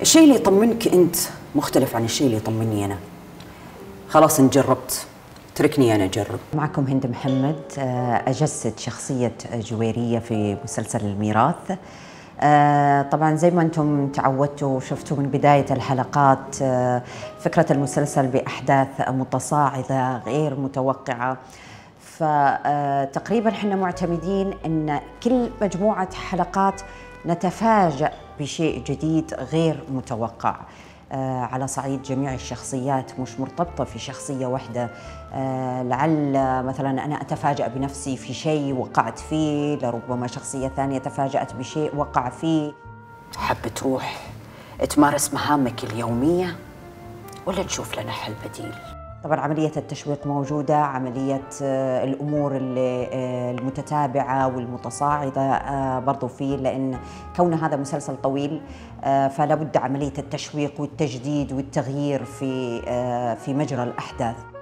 الشيء اللي يطمنك أنت مختلف عن الشيء اللي يطمني أنا. خلاص إن جربت تركني أنا أجرب. معكم هند محمد، أجسد شخصية جويرية في مسلسل الميراث. طبعا زي ما أنتم تعودتوا وشفتوا من بداية الحلقات، فكرة المسلسل بأحداث متصاعدة غير متوقعة. فتقريبا احنا معتمدين أن كل مجموعة حلقات نتفاجأ بشيء جديد غير متوقع على صعيد جميع الشخصيات، مش مرتبطة في شخصية واحدة. لعل مثلا أنا أتفاجأ بنفسي في شيء وقعت فيه، لربما شخصية ثانية تفاجأت بشيء وقع فيه. حابة تروح تمارس مهامك اليومية ولا نشوف لنا حل بديل؟ طبعا عملية التشويق موجودة، عملية الأمور المتتابعة والمتصاعدة برضو فيه، لأن كون هذا مسلسل طويل فلا بد عملية التشويق والتجديد والتغيير في مجرى الأحداث.